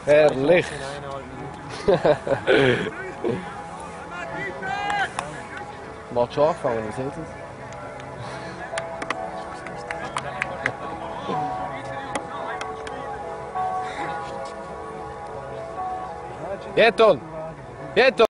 Herrlich. Macht schon angefangen, was ist das? Jeton! Jeton!